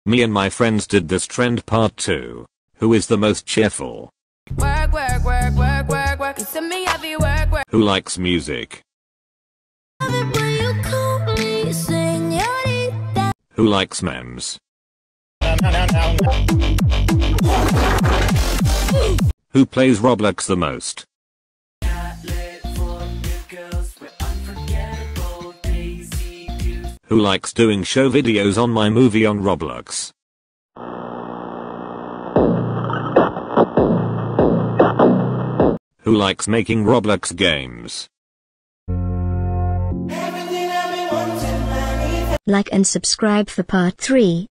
Me and my friends did this trend part 2. Who is the most cheerful? Work, work, work, work, work, work. You send me heavy work, work. Who likes music? Who likes memes? Who plays Roblox the most? Who likes doing show videos on my movie on Roblox? Who likes making Roblox games? Like and subscribe for part 3.